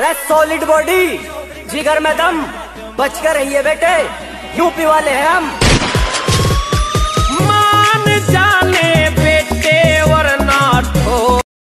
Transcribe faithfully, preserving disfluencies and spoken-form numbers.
रे solid body, जिगर में दम, बच कर रहिए बेटे, यूपी वाले हैं हम।